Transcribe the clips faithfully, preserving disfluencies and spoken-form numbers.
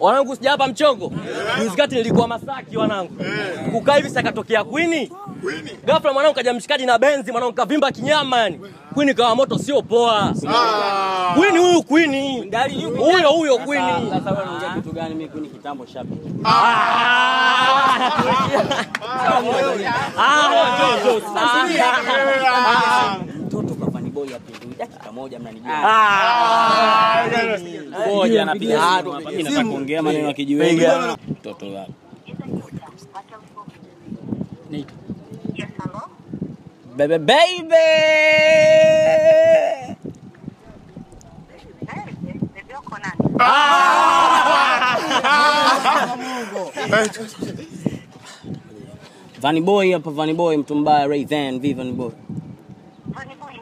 Wanangu sija hapa mchongo. Juzi kati nilikuwa Masaki wanangu. Kukaa hivi sakatokea Queen. Ghafla mwanangu kaja mshikaji na benzi mwanangu kavimba kinyama yani. Queen kawa moto sio poa. Queen huyu Queen. Huyo huyo Queen. Sasa wewe unaongea kitu gani? Mimi Queen kitambo shapi. Mtoto kwa Vanny Boy hapo dakika moja mnanijua. Ah. Ngoja anapiga hapa. Mimi nataka kuongea maneno ya kijiweni. Mtoto wako. Ni. Yes, hello? Baby baby. Bebe uko nani? Vanny Boy hapa, Vanny Boy mtu mbaya Ray Van, Vanny Boy. Vanny Boy.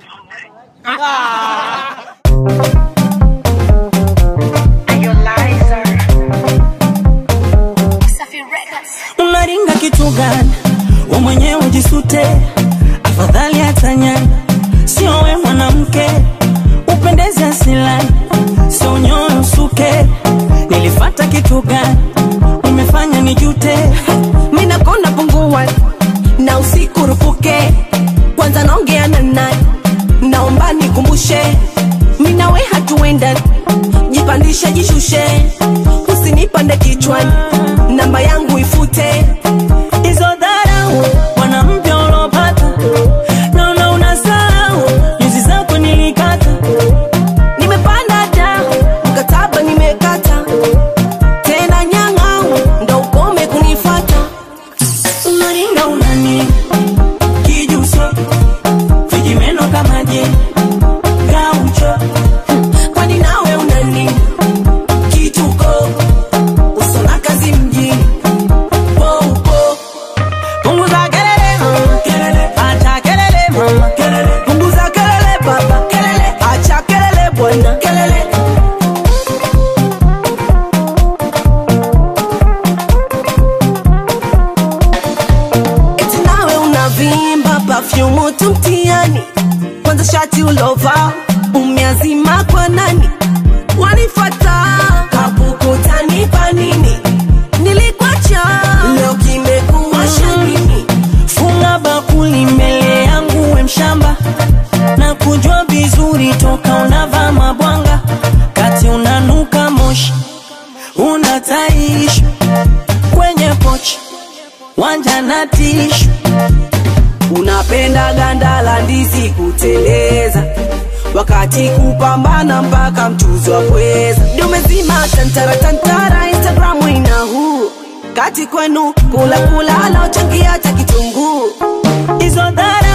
Unaringa kitu gani? Wewe mwenyewe ujisute. Afadhali atanyani. Sio wewe mwanamke. Upendeze asilani. Sio nyoyo usuke. Nilifuata kitu gani? Umefanya nijute. Mimi nakona pungua na usiku rupuke. Kwanza naongea na nani? Naomba nikumbushe. Mimi nawe hatuenda. Jipandisha jishushe. Usinipande kichwani. Namba yangu ifute. Hizo dharau mwanamke ulopata. Naona unasahau nyuzi zako nilikata. Nimepanda da mkataba nimekata. Tena nyang'au ndo ukome kunifuata. Unaringa unani kijuso vijimeno kama je gaucho. Kwani nawe unani kituko usona kazi mjini. Popo Punguza kelele mama kelele, acha kelele mama kelele. punguza kelele baba kelele, acha kelele bwana kelele. Eti nawe unavimba perfume tu mtiani. Kwanza shati ulova umeazima kwa nani? Wanifuata kapukutani pa nini? Nilikuacha leo kimekuwa shangini. Funga bakuli mbele yangu we mshamba. Na kujua vizuri toka unavaa mabwanga. Kati unanuka moshi unataishi kwenye pochi wanja na tishu. Unapenda ganda la ndizi kuteleza, wakati kupambana mpaka mchuzi wa pweza. Ndio umezima tantara tantara Instagram ina huu. Kati kwenu kula kula la uchangia cha kitunguu. Hizo dharau